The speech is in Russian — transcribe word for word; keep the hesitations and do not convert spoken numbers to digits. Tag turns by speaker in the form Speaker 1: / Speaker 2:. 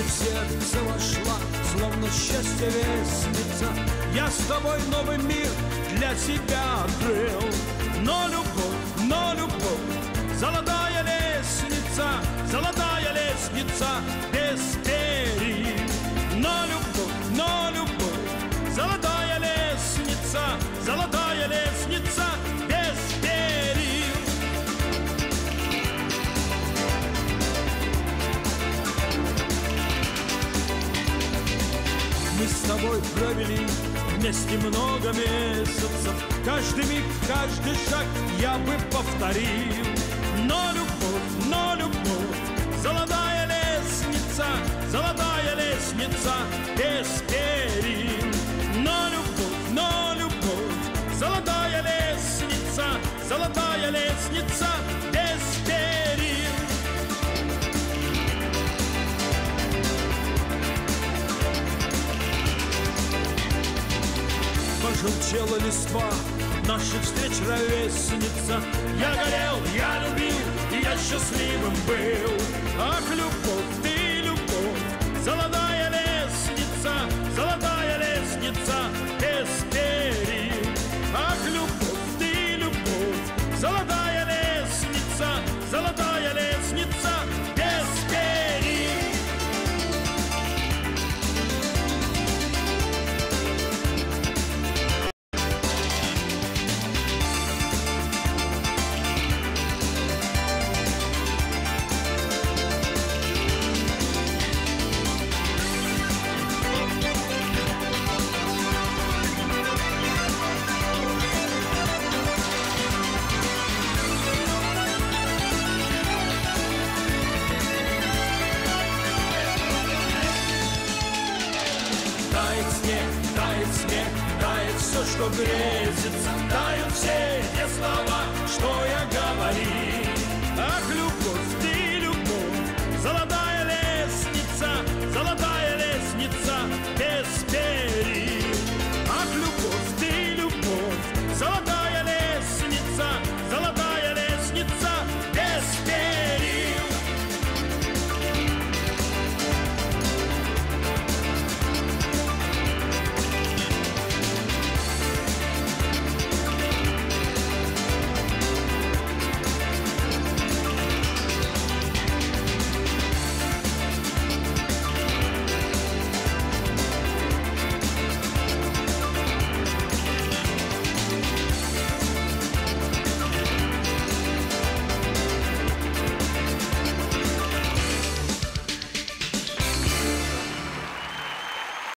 Speaker 1: в сердце вошла, словно счастье лестница. Я с тобой новый мир для себя открыл. Но любовь, но любовь, золотая лестница, золотая лестница без перил. Но любовь, но любовь, золотая лестница, золотая лестница без перил. Мы с тобой провели вместе много месяцев. Каждый миг, каждый шаг я бы повторил. Но любовь, но любовь, золотая лестница, золотая лестница без перил. Но любовь, но любовь, золотая лестница, золотая лестница без перил. Пожелтела листва наших встреч ровесница. Я горел, я любил, и я счастливым был. Ах, любовь, ты любовь, золотая лестница, золотая лестница без перил. Ах, любовь, ты любовь, золотая лестница, золотая лестница без перил. Что грезится, тают все те слова, что я говорил. Ах, любовь,